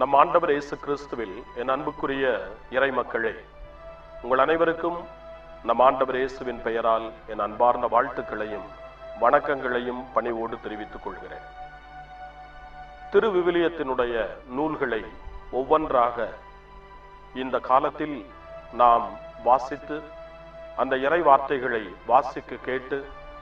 நம் ஆண்டவர் இயேசு கிறிஸ்துவில் என் அன்புக்குரிய இறை மக்களே, உங்கள் அனைவருக்கும் நம் ஆண்டவர் இயேசுவின் பெயரால் என் அன்பார்ந்த வாழ்த்துக்களையும் வணக்கங்களையும் பணிவோடு தெரிவித்துக் கொள்கிறேன். திருவிவிலியத்தினுடைய நூல்களை ஒவ்வொன்றாக இந்த காலத்தில் நாம் வாசித்து அந்த இறை வார்த்தைகளை வாசிக்க கேட்டு,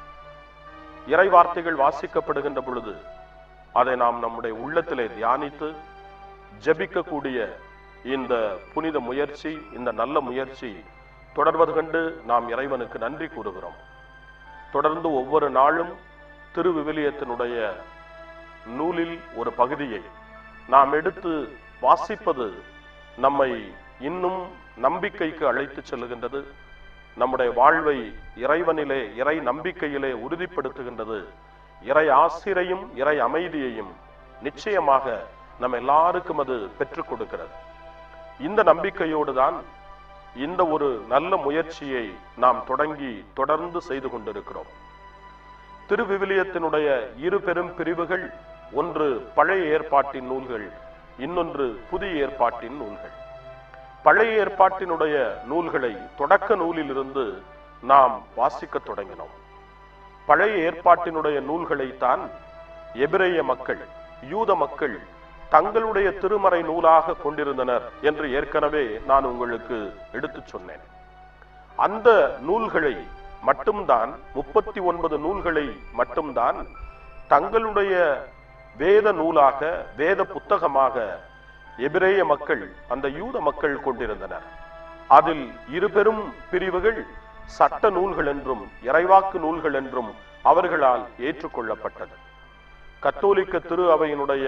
இறை வார்த்தைகள் வாசிக்கப்படுகின்ற பொழுது அதை நாம் நம்முடைய உள்ளத்திலே தியானித்து ஜெபிக்கக்கூடிய இந்த புனித முயற்சி, இந்த நல்ல முயற்சி தொடர்வது கண்டு நாம் இறைவனுக்கு நன்றி கூறுகிறோம். தொடர்ந்து ஒவ்வொரு நாளும் திருவிவிலியத்தினுடைய நூலில் ஒரு பகுதியை நாம் எடுத்து வாசிப்பது நம்மை இன்னும் நம்பிக்கைக்கு அழைத்து செல்லுகின்றது. நம்முடைய வாழ்வை இறைவனிலே, இறை நம்பிக்கையிலே உறுதிப்படுத்துகின்றது. இறை ஆசிரையும் இறை அமைதியையும் நிச்சயமாக நம்ம எல்லாருக்கும் அது பெற்றுக் கொடுக்கிறது. இந்த நம்பிக்கையோடு தான் இந்த ஒரு நல்ல முயற்சியை நாம் தொடர்ந்து செய்து கொண்டிருக்கிறோம். திருவிவிலியத்தினுடைய இரு பெரும் பிரிவுகள், ஒன்று பழைய ஏற்பாட்டின் நூல்கள், இன்னொன்று புதிய ஏற்பாட்டின் நூல்கள். பழைய ஏற்பாட்டினுடைய நூல்களை தொடக்க நூலிலிருந்து நாம் வாசிக்க தொடங்கினோம். பழைய ஏற்பாட்டினுடைய நூல்களைத்தான் எபிரேய மக்கள், யூத மக்கள் தங்களுடைய திருமறை நூலாக கொண்டிருந்தனர் என்று ஏற்கனவே நான் உங்களுக்கு எடுத்து சொன்னேன். அந்த நூல்களை மட்டும்தான், 39 நூல்களை மட்டும்தான் தங்களுடைய வேத நூலாக, வேத புத்தகமாக எபிரேய மக்கள், அந்த யூத மக்கள் கொண்டிருந்தனர். அதில் இரு பெரும் பிரிவுகள் சட்ட நூல்கள் என்றும் இறைவாக்கு நூல்கள் என்றும் அவர்களால் ஏற்றுக்கொள்ளப்பட்டது. கத்தோலிக்க திரு அவையினுடைய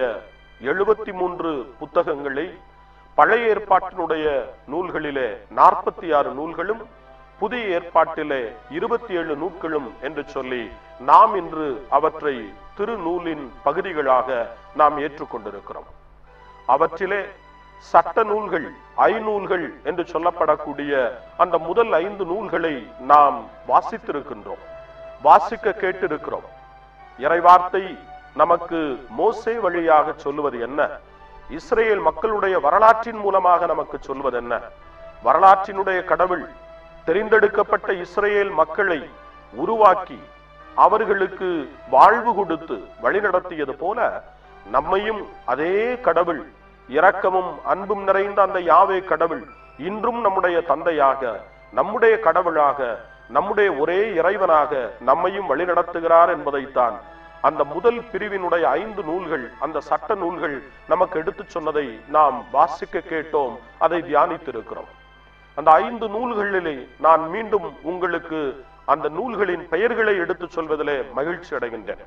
73 புத்தகங்களை பழைய ஏற்பாட்டினுடைய நூல்களிலே 46 நூல்களும், புதிய ஏற்பாட்டிலே 27 நூல்களும் என்று சொல்லி நாம் இன்று அவற்றை திருநூலின் பகுதிகளாக நாம் ஏற்றுக்கொண்டிருக்கிறோம். அவற்றிலே சட்ட நூல்கள், ஐநூல்கள் என்று சொல்லப்படக்கூடிய அந்த முதல் 5 நூல்களை நாம் வாசித்திருக்கின்றோம், வாசிக்க கேட்டிருக்கிறோம். இறைவார்த்தை நமக்கு மோசே வழியாக சொல்லுவது என்ன? இஸ்ரேல் மக்களுடைய வரலாற்றின் மூலமாக நமக்கு சொல்வது என்ன? வரலாற்றினுடைய கடவுள் தெரிந்தெடுக்கப்பட்ட இஸ்ரேல் மக்களை உருவாக்கி அவர்களுக்கு வாழ்வு கொடுத்து வழிநடத்தியது போல நம்மையும் அதே கடவுள், இரக்கமும் அன்பும் நிறைந்த அந்த யாவே கடவுள் இன்றும் நம்முடைய தந்தையாக, நம்முடைய கடவுளாக, நம்முடைய ஒரே இறைவனாக நம்மையும் வழிநடத்துகிறார் என்பதைத்தான் அந்த முதல் பிரிவினுடைய 5 நூல்கள், அந்த சட்ட நூல்கள் நமக்கு எடுத்து சொன்னதை நாம் வாசிக்க கேட்டோம், அதை தியானித்திருக்கிறோம். அந்த 5 நூல்களிலே நான் மீண்டும் உங்களுக்கு அந்த நூல்களின் பெயர்களை எடுத்து சொல்வதிலே மகிழ்ச்சி அடைகின்றேன்.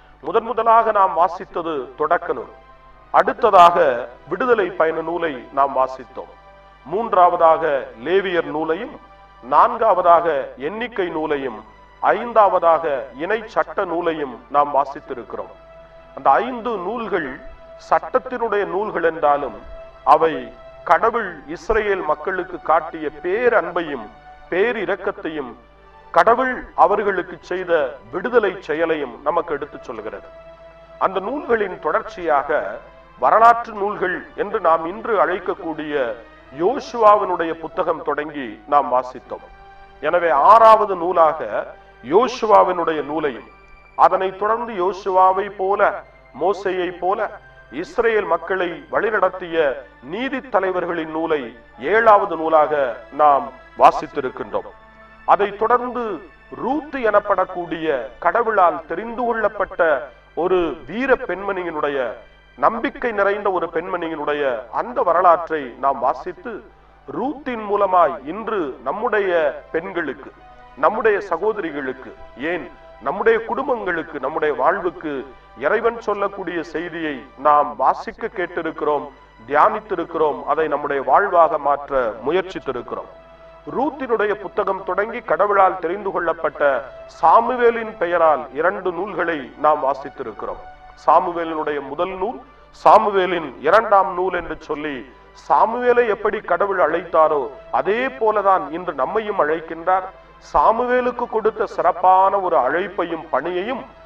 முதலாக நாம் வாசித்தது தொடக்க நூல். அடுத்ததாக விடுதலை பயண நூலை நாம் வாசித்தோம். மூன்றாவதாக லேவியர் நூலையும், நான்காவதாக எண்ணிக்கை நூலையும், ஐந்தாவதாக இணை சட்ட நூலையும் நாம் வாசித்திருக்கிறோம். அந்த 5 நூல்கள் சட்டத்தினுடைய நூல்கள் என்றாலும் அவை கடவுள் இஸ்ரேல் மக்களுக்கு காட்டிய பேரன்பையும் பேரிரக்கத்தையும், கடவுள் அவர்களுக்கு செய்த விடுதலை செயலையும் நமக்கு எடுத்து சொல்கிறது. அந்த நூல்களின் தொடர்ச்சியாக வரலாற்று நூல்கள் என்று நாம் இன்று அழைக்கக்கூடிய யோசுவாவினுடைய புத்தகம் தொடங்கி நாம் வாசித்தோம். எனவே 6வது நூலாக யோசுவாவினுடைய நூலையும், அதனை தொடர்ந்து யோசுவாவை போல, மோசேயை போல இஸ்ரேல் மக்களை வழிநடத்திய நீதி தலைவர்களின் நூலை 7வது நூலாக நாம் வாசித்திருக்கின்றோம். அதை தொடர்ந்து ரூத் எனப்படக்கூடிய கடவுளால் தெரிந்து கொள்ளப்பட்ட ஒரு வீர பெண்மணியினுடைய, நம்பிக்கை நிறைந்த ஒரு பெண்மணியினுடைய அந்த வரலாற்றை நாம் வாசித்து, ரூத்தின் மூலமாய் இன்று நம்முடைய பெண்களுக்கு, நம்முடைய சகோதரிகளுக்கு, ஏன் நம்முடைய குடும்பங்களுக்கு, நம்முடைய வாழ்வுக்கு இறைவன் சொல்லக்கூடிய செய்தியை நாம் வாசிக்க கேட்டிருக்கிறோம், தியானித்திருக்கிறோம், அதை நம்முடைய வாழ்வாக மாற்ற முயற்சித்திருக்கிறோம். ரூத்தினுடைய புத்தகம் தொடங்கி கடவுளால் தெரிந்து கொள்ளப்பட்ட சாமுவேலின் பெயரால் 2 நூல்களை நாம் வாசித்திருக்கிறோம். சாமுவேலினுடைய முதல் நூல், சாமுவேலின் 2ஆம் நூல் என்று சொல்லி சாமுவேலை எப்படி கடவுள் அழைத்தாரோ அதே போலதான் இன்று நம்மையும் அழைக்கின்றார். சாமுவேலுக்கு கொடுத்த சிறப்பான ஒரு அழைப்பையும் பணியையும்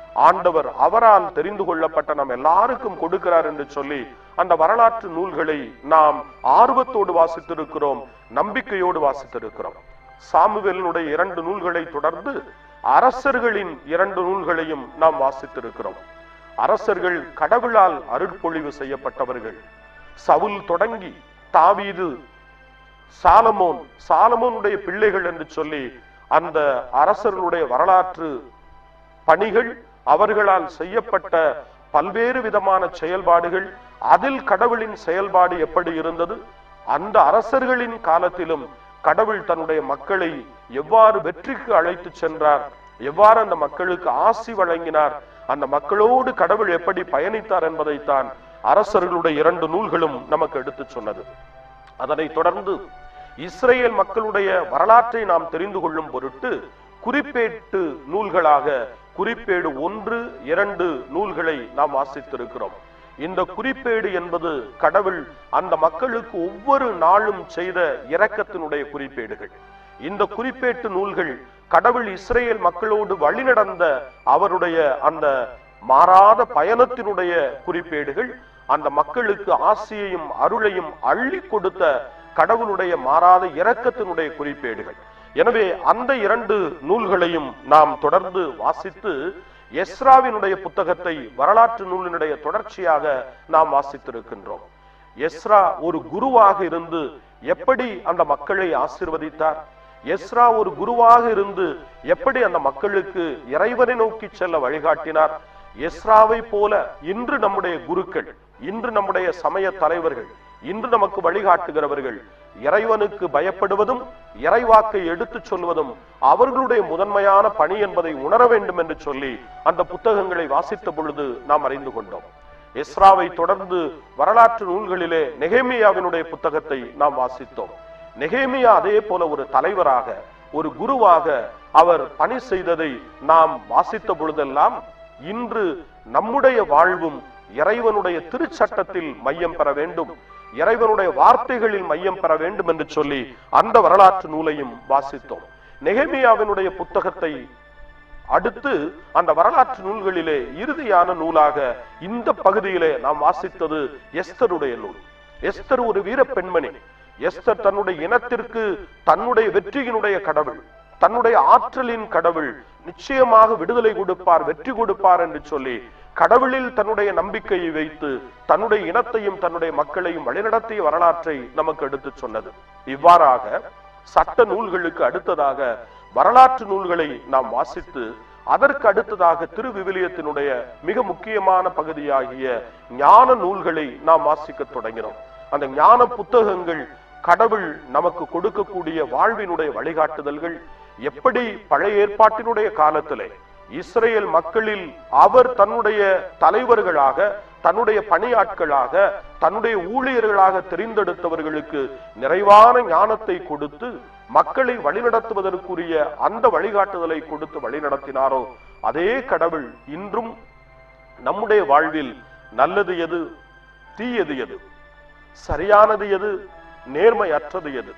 ஆண்டவர் அவரால் தெரிந்து கொள்ளப்பட்ட நம் எல்லாருக்கும் கொடுக்கிறார் என்று சொல்லி அந்த வரலாற்று நூல்களை நாம் ஆர்வத்தோடு வாசித்திருக்கிறோம், நம்பிக்கையோடு வாசித்திருக்கிறோம். சாமுவேலினுடைய 2 நூல்களை தொடர்ந்து அரசர்களின் 2 நூல்களையும் நாம் வாசித்திருக்கிறோம். அரசர்கள் கடவுளால் அருட்பொழிவு செய்யப்பட்டவர்கள். சவுல் தொடங்கி தாவீது, சாலமோனுடைய பிள்ளைகள் என்று சொல்லி அந்த அரசர்களுடைய வரலாற்று பணிகள், அவர்களால் செய்யப்பட்ட பல்வேறு விதமான செயல்பாடுகள், அதில் கடவுளின் செயல்பாடு எப்படி இருந்தது, அந்த அரசர்களின் காலத்திலும் கடவுள் தன்னுடைய மக்களை எவ்வாறு வெற்றிக்கு அழைத்து சென்றார், எவ்வாறு அந்த மக்களுக்கு ஆசி வழங்கினார், அந்த மக்களோடு கடவுள் எப்படி பயணித்தார் என்பதைத்தான் அரசர்களுடைய 2 நூல்களும் நமக்கு எடுத்து சொன்னது. அதனை தொடர்ந்து இஸ்ரேல் மக்களுடைய வரலாற்றை நாம் தெரிந்து கொள்ளும் பொருட்டு குறிப்பேட்டு நூல்களாக குறிப்பேடு 1, 2 நூல்களை நாம் வாசித்திருக்கிறோம். இந்த குறிப்பேடு என்பது கடவுள் அந்த மக்களுக்கு ஒவ்வொரு நாளும் செய்த இரக்கத்தினுடைய குறிப்பேடுகள். இந்த குறிப்பேட்டு நூல்கள் கடவுள் இஸ்ரேல் மக்களோடு வழிநடந்த அவருடைய அந்த மாறாத பயணத்தினுடைய குறிப்பேடுகள், அந்த மக்களுக்கு ஆசியையும் அருளையும் அள்ளி கொடுத்த கடவுளுடைய மாறாத இரக்கத்தினுடைய குறிப்பேடுகள். எனவே அந்த 2 நூல்களையும் நாம் தொடர்ந்து வாசித்து எஸ்ராவினுடைய புத்தகத்தை வரலாற்று நூலினுடைய தொடர்ச்சியாக நாம் வாசித்திருக்கின்றோம். எஸ்ரா ஒரு குருவாக இருந்து எப்படி அந்த மக்களை ஆசீர்வதித்தார், எஸ்ரா ஒரு குருவாக இருந்து எப்படி அந்த மக்களுக்கு இறைவனை நோக்கி செல்ல வழிகாட்டினார். எஸ்ராவை போல இன்று நம்முடைய குருக்கள், இன்று நம்முடைய சமய தலைவர்கள், இன்று நமக்கு வழிகாட்டுகிறவர்கள் இறைவனுக்கு பயப்படுவதும் இறைவாக்கை எடுத்து சொல்வதும் அவர்களுடைய முதன்மையான பணி என்பதை உணர வேண்டும் என்று சொல்லி அந்த புத்தகங்களை வாசித்த பொழுது நாம் அறிந்து கொண்டோம். எஸ்ராவை தொடர்ந்து வரலாற்று நூல்களிலே நெகேமியாவினுடைய புத்தகத்தை நாம் வாசித்தோம். நெகேமியா அதே போல ஒரு தலைவராக, ஒரு குருவாக அவர் பணி செய்ததை நாம் வாசித்த பொழுதெல்லாம் இன்று நம்முடைய வாழ்வும் இறைவனுடைய திருச்சட்டத்தில் மையம் பெற வேண்டும், இறைவனுடைய வார்த்தைகளில் மையம் பெற வேண்டும் என்று சொல்லி அந்த வரலாற்று நூலையும் வாசித்தோம். நெகேமியாவினுடைய புத்தகத்தை அடுத்து அந்த வரலாற்று நூல்களிலே இறுதியான நூலாக இந்த பகுதியிலே நாம் வாசித்தது எஸ்தருடைய நூல். எஸ்தர் ஒரு வீர பெண்மணி. எஸ்தர் தன்னுடைய இனத்திற்கு தன்னுடைய வெற்றியினுடைய கடவுள், தன்னுடைய ஆற்றலின் கடவுள் நிச்சயமாக விடுதலை கொடுப்பார், வெற்றி கொடுப்பார் என்று சொல்லி கடவுளில் தன்னுடைய நம்பிக்கையை வைத்து தன்னுடைய இனத்தையும் தன்னுடைய மக்களையும் வழிநடத்திய வரலாற்றை நமக்கு எடுத்து சொன்னது. இவ்வாறாக சட்ட நூல்களுக்கு அடுத்ததாக வரலாற்று நூல்களை நாம் வாசித்து அதற்கு அடுத்ததாக திருவிவிலியத்தினுடைய மிக முக்கியமான பகுதியாகிய ஞான நூல்களை நாம் வாசிக்க தொடங்கினோம். அந்த ஞான புத்தகங்கள் கடவுள் நமக்கு கொடுக்கக்கூடிய வாழ்வினுடைய வழிகாட்டுதல்கள், எப்படி பழைய ஏற்பாட்டினுடைய காலத்திலே இஸ்ரேல் மக்களில் அவர் தன்னுடைய தலைவர்களாக, தன்னுடைய பணியாட்களாக, தன்னுடைய ஊழியர்களாக தெரிந்தெடுத்தவர்களுக்கு நிறைவான ஞானத்தை கொடுத்து மக்களை வழிநடத்துவதற்குரிய அந்த வழிகாட்டுதலை கொடுத்து வழிநடத்தினாரோ அதே கடவுள் இன்றும் நம்முடைய வாழ்வில் நல்லது எது, தீயது எது, சரியானது எது, நேர்மையற்றது எது,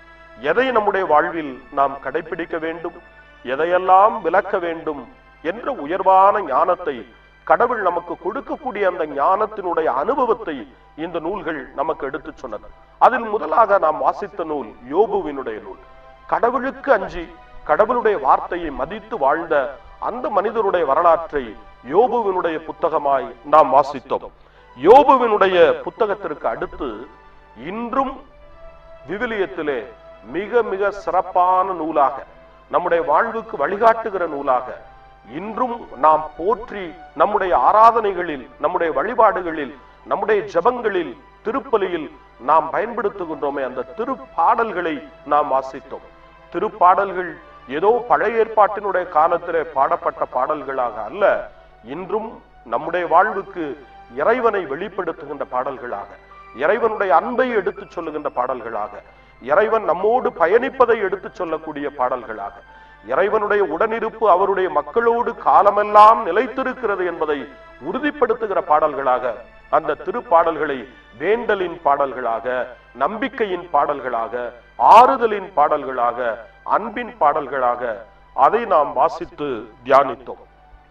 எதை நம்முடைய வாழ்வில் நாம் கடைபிடிக்க வேண்டும், எதையெல்லாம் விலக்க வேண்டும் என்ற உயர்வான ஞானத்தை கடவுள் நமக்கு கொடுக்கக்கூடிய அந்த ஞானத்தினுடைய அனுபவத்தை இந்த நூல்கள் நமக்கு எடுத்து சொன்னது. அதில் முதலாக நாம் வாசித்த நூல் யோபுவினுடைய நூல். கடவுளுக்கு அஞ்சி கடவுளுடைய வார்த்தையை மதித்து வாழ்ந்த அந்த மனிதருடைய வரலாற்றை யோபுவினுடைய புத்தகமாய் நாம் வாசித்தோம். யோபுவினுடைய புத்தகத்திற்கு அடுத்து இன்றும் விவிலியத்திலே மிக மிக சிறப்பான நூலாக, நம்முடைய வாழ்வுக்கு வழிகாட்டுகிற நூலாக இன்றும் நாம் போற்றி நம்முடைய ஆராதனைகளில், நம்முடைய வழிபாடுகளில், நம்முடைய ஜெபங்களில், திருப்பலியில் நாம் பயன்படுத்துகின்றோமே அந்த திருப்பாடல்களை நாம் வாசித்தோம். திருப்பாடல்கள் ஏதோ பழைய ஏற்பாட்டினுடைய காலத்திலே பாடப்பட்ட பாடல்களாக அல்ல, இன்றும் நம்முடைய வாழ்வுக்கு இறைவனை வெளிப்படுத்துகின்ற பாடல்களாக, இறைவனுடைய அன்பை எடுத்து சொல்லுகின்ற பாடல்களாக, இறைவன் நம்மோடு பயணிப்பதை எடுத்து சொல்லக்கூடிய பாடல்களாக, இறைவனுடைய உடனிருப்பு அவருடைய மக்களோடு காலமெல்லாம் நிலைத்திருக்கிறது என்பதை உறுதிப்படுத்துகிற பாடல்களாக அந்த திருப்பாடல்களை வேண்டலின் பாடல்களாக, நம்பிக்கையின் பாடல்களாக, ஆறுதலின் பாடல்களாக, அன்பின் பாடல்களாக அதை நாம் வாசித்து தியானித்தோம்.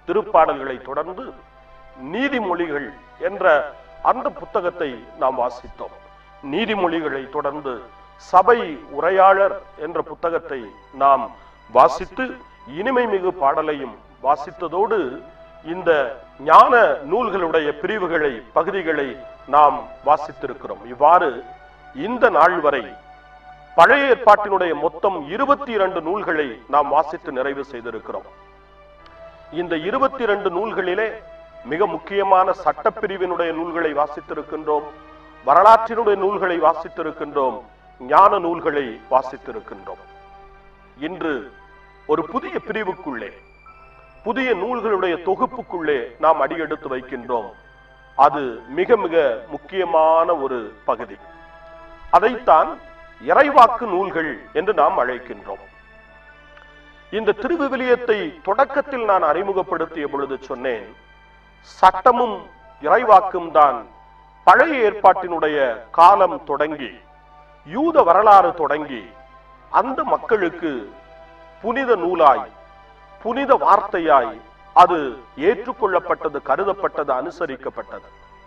திருப்பாடல்களை தொடர்ந்து நீதிமொழிகள் என்ற அந்த புத்தகத்தை நாம் வாசித்தோம். நீதிமொழிகளை தொடர்ந்து சபை உரையாளர் என்ற புத்தகத்தை நாம் வாசித்து இனிமை மிகு பாடலையும் வாசித்ததோடு இந்த ஞான நூல்களுடைய பிரிவுகளை பகுதிகளை நாம் வாசித்திருக்கிறோம். இவ்வாறு இந்த நாள் வரை பழைய ஏற்பாட்டினுடைய மொத்தம் 22 நூல்களை நாம் வாசித்து நிறைவு செய்திருக்கிறோம். இந்த 22 நூல்களிலே மிக முக்கியமான சட்டப்பிரிவினுடைய நூல்களை வாசித்திருக்கின்றோம், வரலாற்றினுடைய நூல்களை வாசித்திருக்கின்றோம், ஞான நூல்களை வாசித்திருக்கின்றோம். இன்று ஒரு புதிய பிரிவுக்குள்ளே, புதிய நூல்களுடைய தொகுப்புக்குள்ளே நாம் அடியெடுத்து வைக்கின்றோம். அது மிக மிக முக்கியமான ஒரு பகுதி. அதைத்தான் இறைவாக்கு நூல்கள் என்று நாம் அழைக்கின்றோம். இந்த திருவிவிலியத்தை தொடக்கத்தில் நான் அறிமுகப்படுத்திய பொழுது சொன்னேன், சட்டமும் இறைவாக்கும் தான் பழைய ஏற்பாட்டினுடைய காலம் தொடங்கி, யூத வரலாறு தொடங்கி அந்த மக்களுக்கு புனித நூலாய், புனித வார்த்தையாய் அது ஏற்றுக்கொள்ளப்பட்டது, கருதப்பட்டது, அனுசரிக்கப்பட்டது.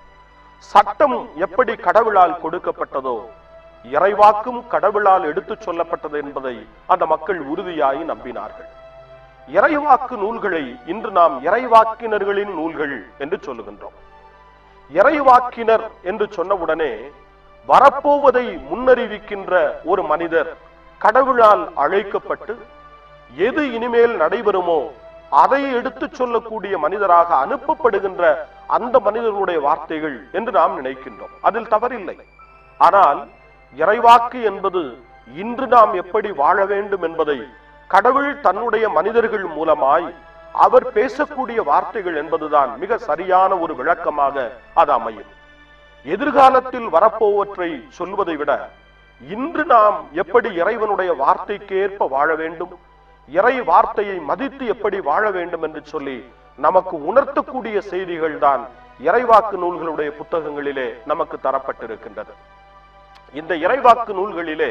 சட்டம் எப்படி கடவுளால் கொடுக்கப்பட்டதோ, இறைவாக்கும் கடவுளால் எடுத்துச் சொல்லப்பட்டது என்பதை அந்த மக்கள் உறுதியாய் நம்பினார்கள். இறைவாக்கு நூல்களை இன்று நாம் இறைவாக்கினர்களின் நூல்கள் என்று சொல்லுகின்றோம். இறைவாக்கினர் என்று சொன்னவுடனே வரப்போவதை முன்னறிவிக்கின்ற ஒரு மனிதர் கடவுளால் அழைக்கப்பட்டு எது இனிமேல் நடைபெறுமோ அதை எடுத்துச் சொல்லக்கூடிய மனிதராக அனுப்பப்படுகின்ற அந்த மனிதர்களுடைய வார்த்தைகள் என்று நாம் நினைக்கின்றோம். அதில் தவறில்லை. ஆனால் இறைவாக்கு என்பது இன்று நாம் எப்படி வாழ வேண்டும் என்பதை கடவுள் தன்னுடைய மனிதர்கள் மூலமாய் அவர் பேசக்கூடிய வார்த்தைகள் என்பதுதான் மிக சரியான ஒரு விளக்கமாக அது அமையும். எதிர்காலத்தில் வரப்போவற்றை சொல்வதை விட இன்று நாம் எப்படி இறைவனுடைய வார்த்தைக்கேற்ப வாழ வேண்டும், இறை வார்த்தையை மதித்து எப்படி வாழ வேண்டும் என்று சொல்லி நமக்கு உணர்த்தக்கூடிய செய்திகள் தான் இறைவாக்கு நூல்களுடைய புத்தகங்களிலே நமக்கு தரப்பட்டிருக்கின்றது. இந்த இறைவாக்கு நூல்களிலே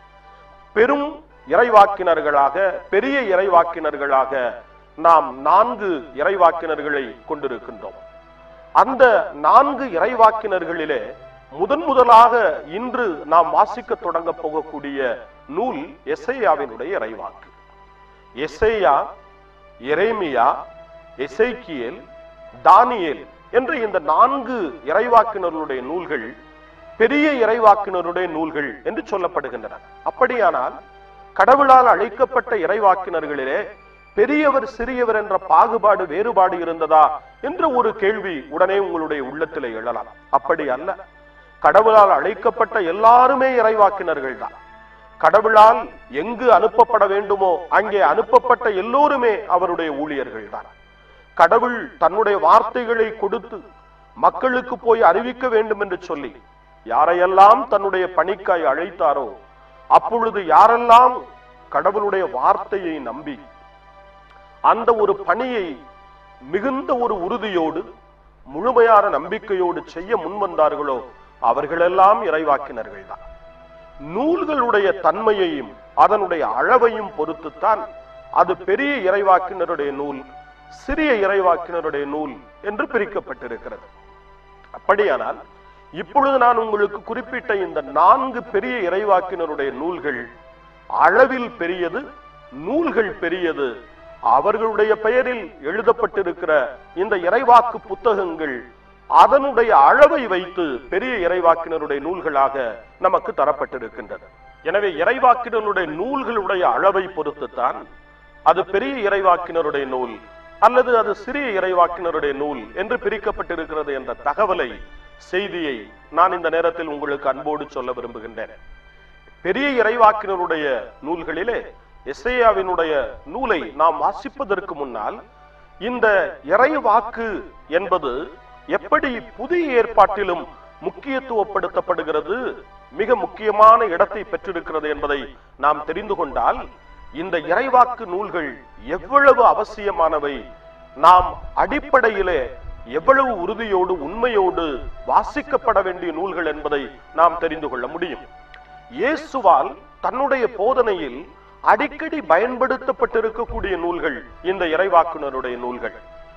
பெரும் இறைவாக்கினர்களாக, பெரிய இறைவாக்கினர்களாக நாம் 4 இறைவாக்கினர்களை கொண்டிருக்கின்றோம். அந்த 4 இறைவாக்கினர்களிலே முதலாக இன்று நாம் வாசிக்க தொடங்க போகக்கூடிய நூல் எசேயாவினுடைய இறைவாக்கு. எசேயா, எரேமியா, எசேக்கியேல், தானியேல் என்ற இந்த 4 இறைவாக்கினர்களுடைய நூல்கள் பெரிய இறைவாக்கினருடைய நூல்கள் என்று சொல்லப்படுகின்றன. அப்படியானால் கடவுளால் அழைக்கப்பட்ட இறைவாக்கினர்களிலே பெரியவர் சிறியவர் என்ற பாகுபாடு, வேறுபாடு இருந்ததா என்ற ஒரு கேள்வி உடனே உங்களுடைய உள்ளத்திலே எழலாம். அப்படி அல்ல. கடவுளால் அழைக்கப்பட்ட எல்லாருமே இறைவாக்கினர்கள் தான். கடவுளால் எங்கு அனுப்பப்பட வேண்டுமோ அங்கே அனுப்பப்பட்ட எல்லோருமே அவருடைய ஊழியர்கள் தான். கடவுள் தன்னுடைய வார்த்தைகளை கொடுத்து மக்களுக்கு போய் அறிவிக்க வேண்டும் என்று சொல்லி யாரையெல்லாம் தன்னுடைய பணிக்காய் அழைத்தாரோ, அப்பொழுது யாரெல்லாம் கடவுளுடைய வார்த்தையை நம்பி அந்த ஒரு பணியை மிகுந்த ஒரு உறுதியோடு, முழுமையான நம்பிக்கையோடு செய்ய முன்வந்தார்களோ அவர்களெல்லாம் இறைவாக்கினர்கள் தான். நூல்களுடைய தன்மையையும் அதனுடைய அளவையும் பொறுத்துத்தான் அது பெரிய இறைவாக்கினருடைய நூல், சிறிய இறைவாக்கினருடைய நூல் என்று பிரிக்கப்பட்டிருக்கிறது. அப்படியானால் இப்பொழுது நான் உங்களுக்கு குறிப்பிட்ட இந்த 4 பெரிய இறைவாக்கினருடைய நூல்கள் அளவில் பெரியது, நூல்கள் பெரியது. அவர்களுடைய பெயரில் எழுதப்பட்டிருக்கிற இந்த இறைவாக்கு புத்தகங்கள் அதனுடைய அளவை வைத்து பெரிய இறைவாக்கினருடைய நூல்களாக நமக்கு தரப்பட்டிருக்கின்றது. எனவே இறைவாக்கினருடைய நூல்களுடைய அளவை பொறுத்துத்தான் அது பெரிய இறைவாக்கினருடைய நூல் அல்லது அது சிறிய இறைவாக்கினருடைய நூல் என்று பிரிக்கப்பட்டிருக்கிறது என்ற தகவலை, செய்தியை நான் இந்த நேரத்தில் உங்களுக்கு அன்போடு சொல்ல விரும்புகின்றேன். பெரிய இறைவாக்கினருடைய நூல்களிலே எசேயாவினுடைய நூலை நாம் வாசிப்பதற்கு முன்னால் இந்த இறைவாக்கு என்பது எப்படி புதிய ஏற்பாட்டிலும் முக்கியத்துவப்படுத்தப்படுகிறது, மிக முக்கியமான இடத்தை பெற்றிருக்கிறது என்பதை நாம் தெரிந்து கொண்டால் இந்த இறைவாக்கு நூல்கள் எவ்வளவு அவசியமானவை, நாம் அடிப்படையிலே எவ்வளவு உறுதியோடு உண்மையோடு வாசிக்கப்பட வேண்டிய நூல்கள் என்பதை நாம் தெரிந்து கொள்ள முடியும். இயேசுவால் தன்னுடைய போதனையில் அடிக்கடி பயன்படுத்தப்பட்டிருக்கக்கூடிய நூல்கள் இந்த இறைவாக்குனருடைய நூல்கள்.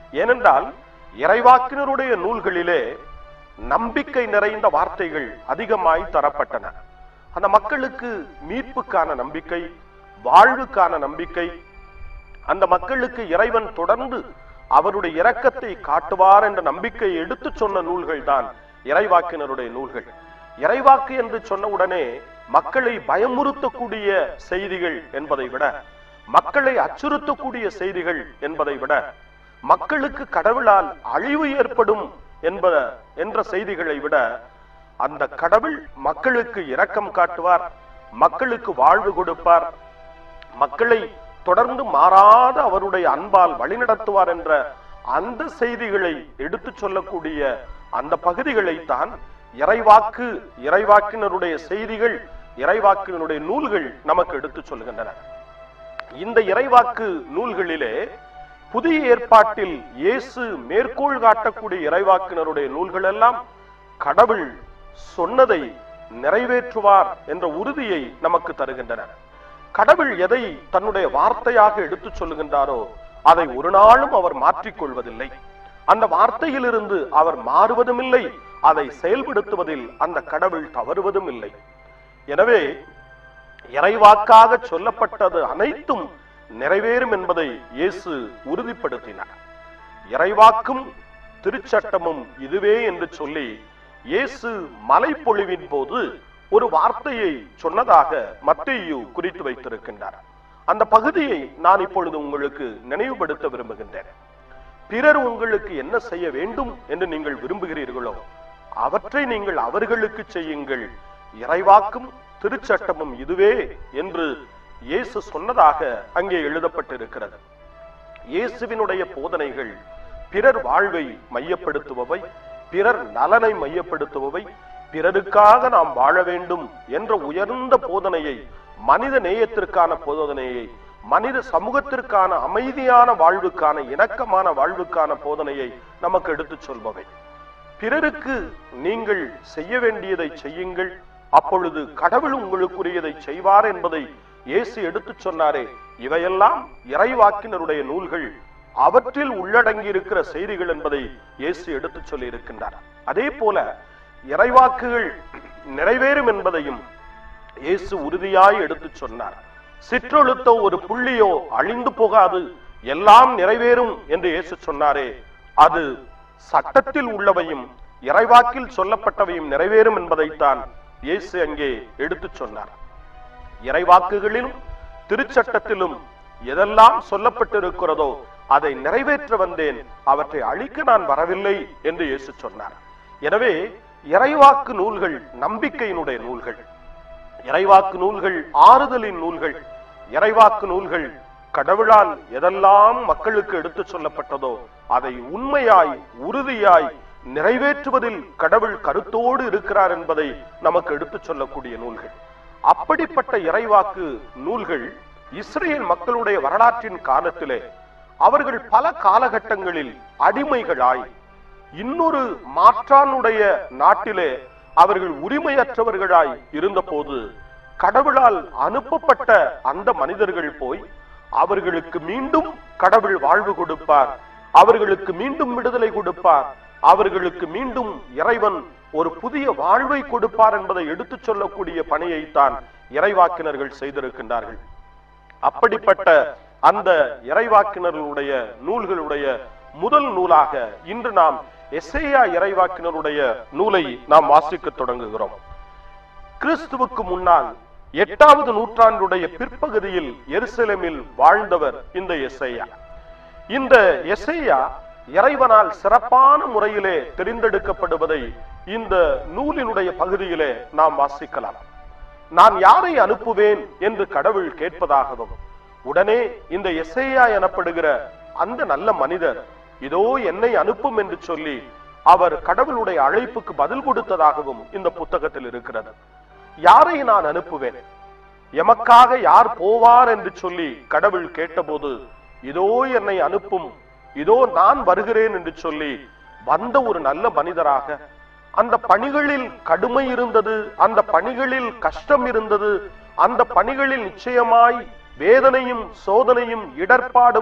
ஏனென்றால் இறைவாக்கினருடைய நூல்களிலே நம்பிக்கை நிறைந்த வார்த்தைகள் அதிகமாய் தரப்பட்டன. அந்த மக்களுக்கு மீட்புக்கான நம்பிக்கை, வாழ்வுக்கான நம்பிக்கை, அந்த மக்களுக்கு இறைவன் தொடர்ந்து அவருடைய இரக்கத்தை காட்டுவார் என்ற நம்பிக்கை எடுத்து சொன்ன நூல்கள் தான் இறைவாக்கினருடைய நூல்கள். இறைவாக்கு என்று சொன்ன உடனே மக்களை பயமுறுத்தக்கூடிய செய்திகள் என்பதை விட, மக்களை அச்சுறுத்தக்கூடிய செய்திகள் என்பதை விட, மக்களுக்கு கடவுளால் அழிவு ஏற்படும் என்ற செய்திகளை விட, அந்த கடவுள் மக்களுக்கு இரக்கம் காட்டுவார், மக்களுக்கு வாழ்வு கொடுப்பார், மக்களை தொடர்ந்து மாறாத அவருடைய அன்பால் வழிநடத்துவார் என்ற அந்த செய்திகளை எடுத்து சொல்லக்கூடிய அந்த பகுதிகளைத்தான் இறைவாக்கு, இறைவாக்கினருடைய செய்திகள், இறைவாக்கினருடைய நூல்கள் நமக்கு எடுத்து சொல்கின்றன. இந்த இறைவாக்கு நூல்களிலே புதிய ஏற்பாட்டில் இயேசு மேற்கோள் காட்டக்கூடிய இறைவாக்கினருடைய நூல்கள் எல்லாம் கடவுள் சொன்னதை நிறைவேற்றுவார் என்ற உறுதியை நமக்கு தருகின்றன. கடவுள் எதை தன்னுடைய வார்த்தையாக எடுத்து சொல்லுகின்றாரோ அதை ஒரு நாளும் அவர் மாற்றிக்கொள்வதில்லை. அந்த வார்த்தையிலிருந்து அவர் மாறுவதும் இல்லை, அதை செயல்படுத்துவதில் அந்த கடவுள் தவறுவதும் இல்லை. எனவே இறைவாக்காக சொல்லப்பட்டது அனைத்தும் நிறைவேறும் என்பதை இயேசு உறுதிப்படுத்தினார். இறைவாக்கும் திருச்சட்டமும் இதுவே என்று சொல்லி இயேசு மலைப்பொழிவின் போது ஒரு வார்த்தையை சொன்னதாக மத்தேயு குறித்து வைத்திருக்கின்றார். அந்த பகுதியை நான் இப்பொழுது உங்களுக்கு நினைவுபடுத்த விரும்புகின்றேன். பிறர் உங்களுக்கு என்ன செய்ய வேண்டும் என்று நீங்கள் விரும்புகிறீர்களோ அவற்றை நீங்கள் அவர்களுக்கு செய்யுங்கள், இறைவாக்கும் திருச்சட்டமும் இதுவே என்று இயேசு சொன்னதாக அங்கே எழுதப்பட்டிருக்கிறது. இயேசுவினுடைய போதனைகள் பிறர் வாழ்வை மையப்படுத்துபவை, பிறர் நலனை மையப்படுத்துபவை, பிறருக்காக நாம் வாழ வேண்டும் என்ற உயர்ந்த போதனையை, மனித நேயத்திற்கான போதனையை, மனித சமூகத்திற்கான அமைதியான வாழ்வுக்கான, இணக்கமான வாழ்வுக்கான போதனையை நமக்கு எடுத்துச் சொல்பவை. பிறருக்கு நீங்கள் செய்ய வேண்டியதை செய்யுங்கள், அப்பொழுது கடவுள் உங்களுக்குரியதை செய்வார் என்பதை இயேசு எடுத்துச் சொன்னாரே. இவையெல்லாம் இறைவாக்கினருடைய நூல்கள், அவற்றில் உள்ளடங்கி இருக்கிற செய்திகள் என்பதை இயேசு எடுத்துச் சொல்லி இருக்கின்றார். அதே போல இறைவாக்குகள் நிறைவேறும் என்பதையும் இயேசு உறுதியாய் எடுத்துச் சொன்னார். சிற்றெழுத்தோ ஒரு புள்ளியோ அழிந்து போகாது, எல்லாம் நிறைவேறும் என்று இயேசு சொன்னாரே, அது சட்டத்தில் உள்ளவையும் இறைவாக்கில் சொல்லப்பட்டவையும் நிறைவேறும் என்பதைத்தான் இயேசு அங்கே எடுத்துச் சொன்னார். இறைவாக்குகளிலும் திருச்சட்டத்திலும் எதெல்லாம் சொல்லப்பட்டிருக்கிறதோ அதை நிறைவேற்ற வந்தேன், அவற்றை அழிக்க நான் வரவில்லை என்று இயேசு சொன்னார். எனவே இறைவாக்கு நூல்கள் நம்பிக்கையினுடைய நூல்கள், இறைவாக்கு நூல்கள் ஆறுதலின் நூல்கள், இறைவாக்கு நூல்கள் கடவுளால் எதெல்லாம் மக்களுக்கு எடுத்து சொல்லப்பட்டதோ அதை உண்மையாய் உறுதியாய் நிறைவேற்றுவதில் கடவுள் கருத்தோடு இருக்கிறார் என்பதை நமக்கு எடுத்துச் சொல்லக்கூடிய நூல்கள். அப்படிப்பட்ட இறைவாக்கு நூல்கள் இஸ்ரேல் மக்களுடைய வரலாற்றின் காலத்திலே அவர்கள் பல காலகட்டங்களில் அடிமைகளாய், இன்னொரு மாற்றானுடைய நாட்டிலே அவர்கள் உரிமையற்றவர்களாய் இருந்தபோது கடவுளால் அனுப்பப்பட்ட அந்த மனிதர்கள் போய் அவர்களுக்கு மீண்டும் கடவுள் வாழ்வு கொடுப்பார், அவர்களுக்கு மீண்டும் விடுதலை கொடுப்பார், அவர்களுக்கு மீண்டும் இறைவன் ஒரு புதிய வாழ்வை கொடுப்பார் என்பதை எடுத்துச் சொல்லக்கூடிய பணியைத்தான் இறைவாக்கினர்கள் செய்திருக்கின்றார்கள். அப்படிப்பட்ட அந்த இறைவாக்கினர்களுடைய நூல்களுடைய முதல் நூலாக இன்று நாம் எசேயா இறைவாக்கினருடைய நூலை நாம் வாசிக்க தொடங்குகிறோம். கிறிஸ்துவுக்கு முன்னால் 8வது நூற்றாண்டுடைய பிற்பகுதியில் எருசலேமில் வாழ்ந்தவர் இந்த எசேயா. இந்த எசேயா இறைவனால் சிறப்பான முறையிலே தெரிந்தெடுக்கப்படுவதை இந்த நூலினுடைய பகுதியிலே நாம் வாசிக்கலாம். நான் யாரை அனுப்புவேன் என்று கடவுள் கேட்பதாகவும், உடனே இந்த எசேயா எனப்படுகிற அந்த நல்ல மனிதர் இதோ என்னை அனுப்பும் என்று சொல்லி அவர் கடவுளுடைய அழைப்புக்கு பதில் கொடுத்ததாகவும் இந்த புத்தகத்தில் இருக்கிறது. யாரை நான் அனுப்புவேன், எமக்காக யார் போவார் என்று சொல்லி கடவுள் கேட்டபோது இதோ என்னை அனுப்பும், இதோ நான் வருகிறேன் என்று சொல்லி வந்த ஒரு நல்ல மனிதராக, அந்த பணிகளில் கடுமை இருந்தது, அந்த பணிகளில் கஷ்டம் இருந்தது, அந்த பணிகளில் நிச்சயமாய் வேதனையும் சோதனையும் இடர்பாடும்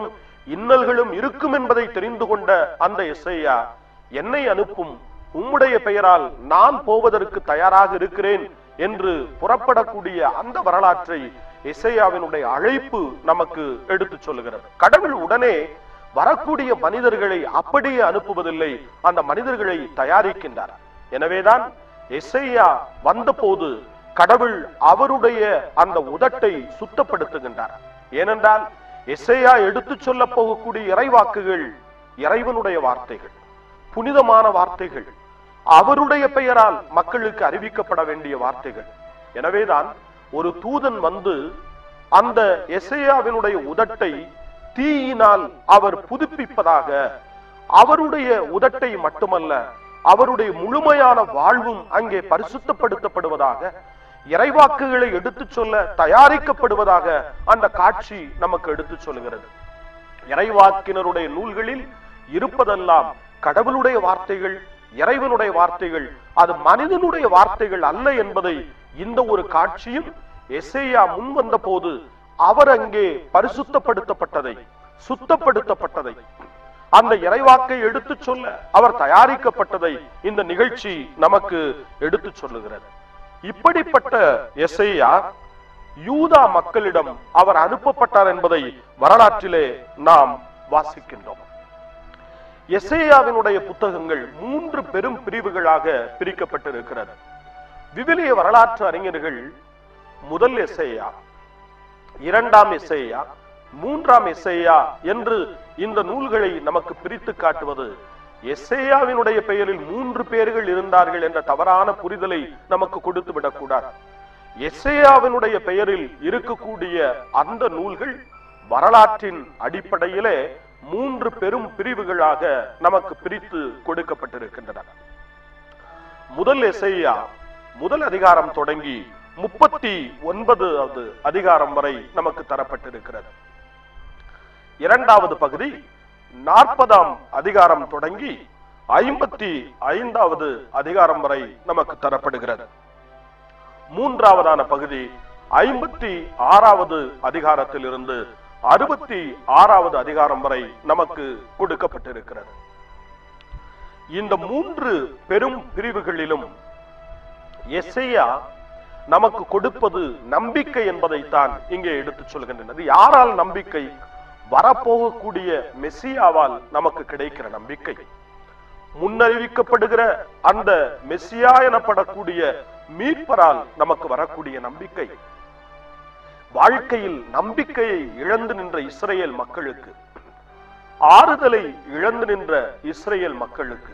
இன்னல்களும் இருக்கும் என்பதை தெரிந்து கொண்ட அந்த எசேயா, என்னை அனுப்பும், உம்முடைய பெயரால் நான் போவதற்கு தயாராக இருக்கிறேன் என்று புறப்படக்கூடிய அந்த வரலாற்றை எசேயாவினுடைய அழைப்பு நமக்கு எடுத்து சொல்லுகிறது. கடவுள் உடனே வரக்கூடிய மனிதர்களை அப்படியே அனுப்புவதில்லை, அந்த மனிதர்களை தயாரிக்கின்றார். எனவேதான் எசேயா வந்தபோது கடவுள் அவருடைய அந்த உதட்டை சுத்தப்படுத்துகின்றார். ஏனென்றால் எசேயா எடுத்து சொல்ல போகக்கூடிய இறைவாக்குகள் இறைவனுடைய வார்த்தைகள், புனிதமான வார்த்தைகள், அவருடைய பெயரால் மக்களுக்கு அறிவிக்கப்பட வேண்டிய வார்த்தைகள். எனவேதான் ஒரு தூதன் வந்து அந்த எசேயாவினுடைய உதட்டை தீயினால் அவர் புதுப்பிப்பதாக, அவருடைய உதட்டை மட்டுமல்ல அவருடைய முழுமையான வாழ்வும் அங்கே பரிசுத்தப்படுத்தப்படுவதாக, இறைவாக்குகளை எடுத்து சொல்ல தயாரிக்கப்படுவதாக அந்த காட்சி நமக்கு எடுத்து சொல்கிறது. இறைவாக்கினருடைய நூல்களில் இருப்பதெல்லாம் கடவுளுடைய வார்த்தைகள், இறைவனுடைய வார்த்தைகள், அது மனிதனுடைய வார்த்தைகள் அல்ல என்பதை இந்த ஒரு காட்சியும் எசேயா முன் வந்த போது அவர் அங்கே பரிசுத்தப்படுத்தப்பட்டதை, சுத்தப்படுத்தப்பட்டதை, அந்த இறைவாக்கை எடுத்து சொல்ல அவர் தயாரிக்கப்பட்டதை இந்த நிகழ்ச்சி நமக்கு எடுத்து சொல்லுகிறது. இப்படிப்பட்ட எசேயா யூதா மக்களிடம் அவர் அனுப்பப்பட்டார் என்பதை வரலாற்றிலே நாம் வாசிக்கின்றோம். எசேயாவினுடைய புத்தகங்கள் 3 பெரும் பிரிவுகளாக பிரிக்கப்பட்டிருக்கிறது. விவிலிய வரலாற்று அறிஞர்கள் முதல் எசேயா, 2ஆம் எசேயா, 3ஆம் எசேயா என்று இந்த நூல்களை நமக்கு பிரித்து காட்டுவது, எசேயாவினுடைய பெயரில் 3 பேர்கள் இருந்தார்கள் என்ற தவறான புரிதலை நமக்கு கொடுத்து விடக்கூடாது. எசேயாவினுடைய பெயரில் இருக்கக்கூடிய அந்த நூல்கள் வரலாற்றின் அடிப்படையிலே 3 பெரும் பிரிவுகளாக நமக்கு பிரித்து கொடுக்கப்பட்டிருக்கின்றன. முதல் எசேயா முதல் அதிகாரம் தொடங்கி 39வது அதிகாரம் வரை நமக்கு தரப்பட்டிருக்கிறது. 2வது பகுதி 40ஆம் அதிகாரம் தொடங்கி 55வது அதிகாரம் வரை நமக்கு தரப்படுகிறது. 3ஆவதான பகுதி 56வது அதிகாரத்தில் இருந்து 66வது அதிகாரம் வரை நமக்கு கொடுக்கப்பட்டிருக்கிறது. இந்த 3 பெரும் பிரிவுகளிலும் எசேயா நமக்கு கொடுப்பது நம்பிக்கை என்பதைத்தான் இங்கே எடுத்து சொல்கின்றது. யாரால் நம்பிக்கை? வரப்போகக்கூடிய மெசியாவால் நமக்கு கிடைக்கிற நம்பிக்கை, முன்னறிவிக்கப்படுகிற அந்த மெசியா எனப்படக்கூடிய மீட்பரால் நமக்கு வரக்கூடிய நம்பிக்கை. வாழ்க்கையில் நம்பிக்கையை இழந்து நின்ற இஸ்ரேல் மக்களுக்கு, ஆறுதலை இழந்து நின்ற இஸ்ரேல் மக்களுக்கு,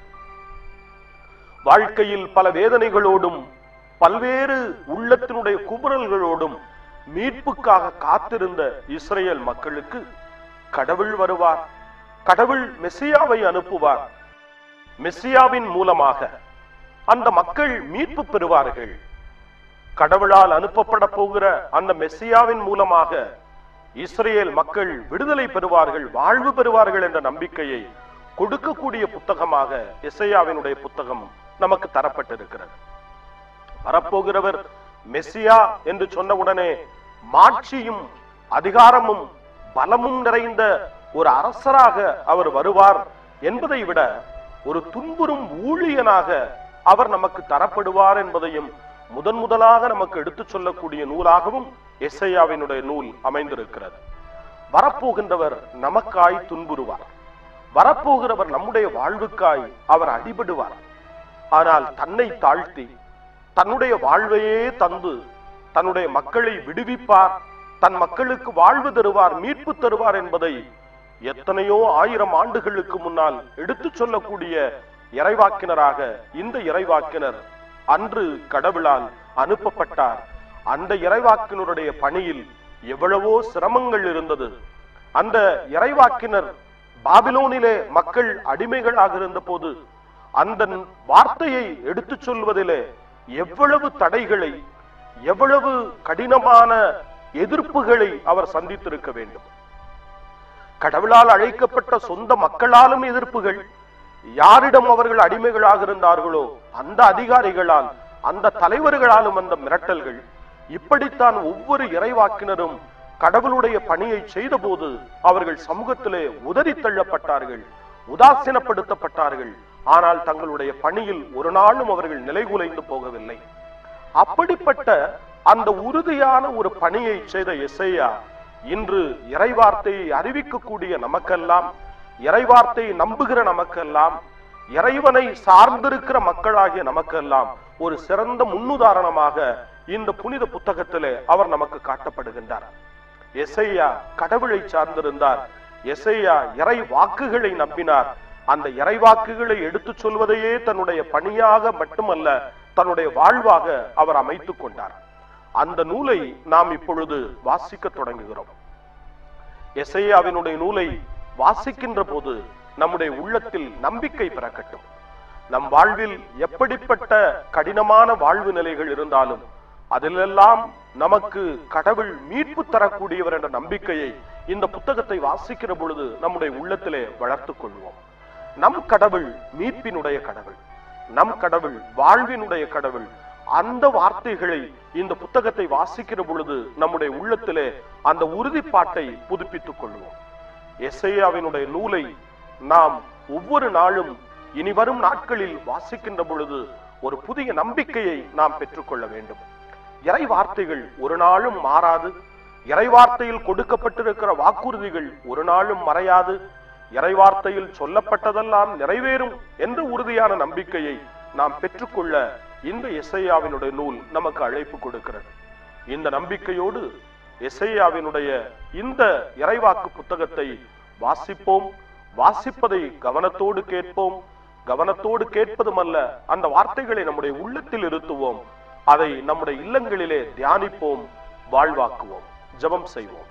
வாழ்க்கையில் பல வேதனைகளோடும் பல்வேறு உள்ளத்தினுடைய குமுறல்களோடும் மீட்புக்காக காத்திருந்த இஸ்ரேல் மக்களுக்கு கடவுள் வருவார், கடவுள் மெசியாவை அனுப்புவார், மெசியாவின் மூலமாக அந்த மக்கள் மீட்பு பெறுவார்கள், கடவுளால் அனுப்பப்பட போகிற அந்த மெசியாவின் மூலமாக இஸ்ரேல் மக்கள் விடுதலை பெறுவார்கள், வாழ்வு பெறுவார்கள் என்ற நம்பிக்கையை கொடுக்கக்கூடிய புத்தகமாக எசேயாவினுடைய புத்தகம் நமக்கு தரப்பட்டிருக்கிறது. வரப்போகிறவர் மெசியா என்று சொன்னவுடனே மாட்சியும் அதிகாரமும் பலமும் நிறைந்த ஒரு அரசராக அவர் வருவார் என்பதை விட ஒரு துன்புறும் ஊழியனாக அவர் நமக்கு தரப்படுவார் என்பதையும் முதலாக நமக்கு எடுத்து சொல்லக்கூடிய நூலாகவும் எசேயாவினுடைய நூல் அமைந்திருக்கிறது. வரப்போகின்றவர் நமக்காய் துன்புறுவார், வரப்போகிறவர் நம்முடைய வாழ்வுக்காய் அவர் அடிபடுவார். ஆனால் தன்னை தாழ்த்தி தன்னுடைய வாழ்வையே தந்து தன்னுடைய மக்களை விடுவிப்பார், தன் மக்களுக்கு வாழ்வு தருவார், மீட்பு தருவார் என்பதை எத்தனையோ 1000 ஆண்டுகளுக்கு முன்னால் எடுத்து சொல்லக்கூடிய இறைவாக்கினராக இந்த இறைவாக்கினர் அன்று கடவுளால் அனுப்பப்பட்டார். அந்த இறைவாக்கினருடைய பணியில் எவ்வளவோ சிரமங்கள் இருந்தது. அந்த இறைவாக்கினர் பாபிலோனிலே மக்கள் அடிமைகளாக இருந்த போது அந்த வார்த்தையை எடுத்து சொல்வதிலே எவ்வளவு தடைகளை, எவ்வளவு கடினமான எதிர்ப்புகளை அவர் சந்தித்திருக்க வேண்டும். கடவுளால் அழைக்கப்பட்ட சொந்த மக்களாலும் எதிர்ப்புகள், யாரிடம் அவர்கள் அடிமைகளாக இருந்தார்களோ அந்த அதிகாரிகளால், அந்த தலைவர்களாலும் அந்த மிரட்டல்கள். இப்படித்தான் ஒவ்வொரு இறைவாக்கினரும் கடவுளுடைய பணியை செய்த போது அவர்கள் சமூகத்திலே உதறி தள்ளப்பட்டார்கள், உதாசீனப்படுத்தப்பட்டார்கள். ஆனால் தங்களுடைய பணியில் ஒரு நாளும் அவர்கள் நிலைகுலைந்து போகவில்லை. அப்படிப்பட்ட அந்த உறுதியான ஒரு பணியை செய்த எசேயா இன்று இறைவார்த்தையை அறிவிக்கக்கூடிய நமக்கெல்லாம், இறைவார்த்தையை நம்புகிற நமக்கெல்லாம், இறைவனை சார்ந்திருக்கிற மக்களாகிய நமக்கெல்லாம் ஒரு சிறந்த முன்னுதாரணமாக இந்த புனித புத்தகத்திலே அவர் நமக்கு காட்டப்படுகின்றார். எசேயா கடவுளை சார்ந்திருந்தார். எசேயா இறை வாக்குகளை நம்பினார். அந்த இறை வாக்குகளை எடுத்து சொல்வதையே தன்னுடைய பணியாக மட்டுமல்ல, தன்னுடைய வாழ்வாக அவர் அமைத்துக் கொண்டார். அந்த நூலை நாம் இப்பொழுது வாசிக்க தொடங்குகிறோம். எசேயாவினுடைய நூலை வாசிக்கின்ற போது நம்முடைய உள்ளத்தில் நம்பிக்கை பிறக்கட்டும். நம் வாழ்வில் எப்படிப்பட்ட கடினமான வாழ்வு நிலைகள் இருந்தாலும் அதிலெல்லாம் நமக்கு கடவுள் மீட்பு தரக்கூடியவர் என்ற நம்பிக்கையை இந்த புத்தகத்தை வாசிக்கிற பொழுது நம்முடைய உள்ளத்திலே வளர்த்துக் கொள்வோம். நம் கடவுள் மீட்பினுடைய கடவுள், நம் கடவுள் வாழ்வினுடைய கடவுள். அந்த வார்த்தைகளை இந்த புத்தகத்தை வாசிக்கிற பொழுது நம்முடைய உள்ளத்திலே அந்த உறுதிப்பாட்டை புதுப்பித்துக் கொள்வோம். எசேயாவினுடைய நூலை நாம் ஒவ்வொரு நாளும் இனி வரும் நாட்களில் வாசிக்கின்ற பொழுது ஒரு புதிய நம்பிக்கையை நாம் பெற்றுக்கொள்ள வேண்டும். இறை வார்த்தைகள் ஒரு நாளும் மாறாது. இறை வார்த்தையில் கொடுக்கப்பட்டிருக்கிற வாக்குறுதிகள் ஒரு நாளும் மறையாது. இறை வார்த்தையில் சொல்லப்பட்டதெல்லாம் நிறைவேறும் என்ற உறுதியான நம்பிக்கையை நாம் பெற்றுக்கொள்ள இந்த எசேயாவினுடைய நூல் நமக்கு அழைப்பு கொடுக்கிறது. இந்த நம்பிக்கையோடு எசேயாவினுடைய இந்த இறைவாக்கு புத்தகத்தை வாசிப்போம். வாசிப்பதை கவனத்தோடு கேட்போம். கவனத்தோடு கேட்பதுமல்ல, அந்த வார்த்தைகளை நம்முடைய உள்ளத்தில் இருத்துவோம். அதை நம்முடைய இல்லங்களிலே தியானிப்போம், வாழ்வாக்குவோம். ஜெபம் செய்வோம்.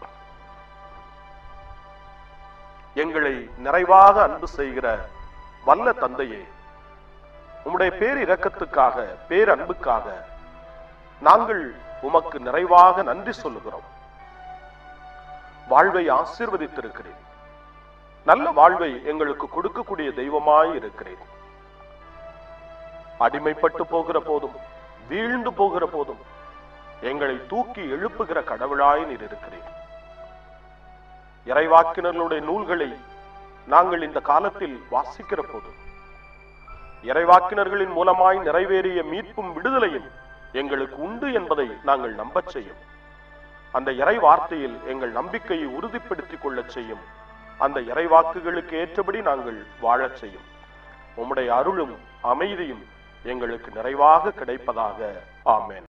எங்களை நிறைவாக அன்பு செய்கிற வல்ல தந்தையே, உம்முடைய பேரிரக்கத்துக்காக, பேரன்புக்காக நாங்கள் உமக்கு நிறைவாக நன்றி சொல்லுகிறோம். வாழ்வை ஆசீர்வதித்திருக்கிறேன். நல்ல வாழ்வை எங்களுக்கு கொடுக்கக்கூடிய தெய்வமாய் இருக்கிறேன். அடிமைப்பட்டு போகிற போதும், வீழ்ந்து போகிற போதும் எங்களை தூக்கி எழுப்புகிற கடவுளாய் நீர் இருக்கிறேன். இறைவாக்கினர்களுடைய நூல்களை நாங்கள் இந்த காலத்தில் வாசிக்கிற போது இறைவாக்கினர்களின் மூலமாய் நிறைவேறிய மீட்பும் விடுதலையும் எங்களுக்கு உண்டு என்பதை நாங்கள் நம்பச் செய்யும். அந்த இறை வார்த்தையில் எங்கள் நம்பிக்கையை உறுதிப்படுத்திக் கொள்ளச் செய்யும். அந்த இறைவாக்குகளுக்கு ஏற்றபடி நாங்கள் வாழச் செய்யும். உம்முடைய அருளும் அமைதியும் எங்களுக்கு நிறைவாக கிடைப்பதாக. ஆமென்.